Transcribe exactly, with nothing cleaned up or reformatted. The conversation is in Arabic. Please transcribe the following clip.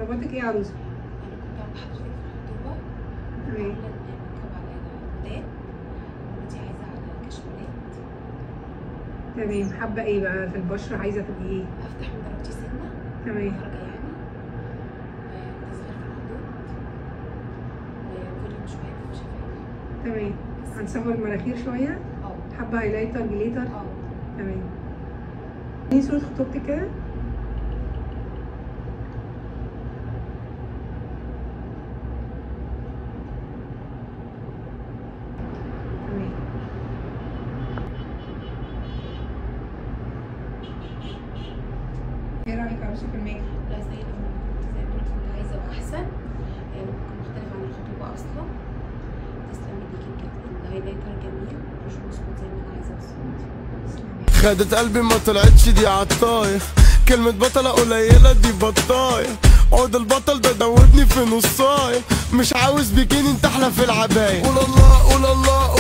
طلباتك ايه يا عروسه؟ انا كنت عند حضرتك في الخطوبه. تمام. عامله ميك اب على الودان، ودي عايزه على كشمالات. تمام. حابه ايه بقى في البشره؟ عايزه تبقي ايه؟ افتح من درجتي سنه تمام. درجه يعني، تصغير في الخدود، وفوليوم شويه في الشفايف. تمام. هنصور المناخير شويه. اه حابه هايلايتر جليتر؟ اه تمام. دي صوره خطوبتك كده. تمام. ايه رايك يا عروسه في الميك اب؟ لا زي لما كنت زي ما قلت كنت عايزه واحسن، يعني ممكن مختلف عن الخطوبه اصلا. تسلمي ايديكي بجد، الهايلايتر جميل، مش مظبوط زي ما انا عايزه بالظبط. خدت قلبي ما طلعتش دي عالطايح، كلمة بطلة قليلة دي بطاية، عود البطل ده دوبني في نصاية، مش عاوز بيكيني انت احلى في العباية. قول الله قول الله